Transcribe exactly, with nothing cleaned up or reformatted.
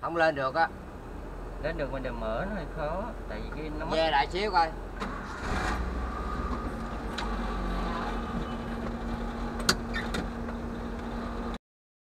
Không lên được á. Lên được mà đừng mở nó hơi khó, tại vì cái nó mất. Về lại xíu coi.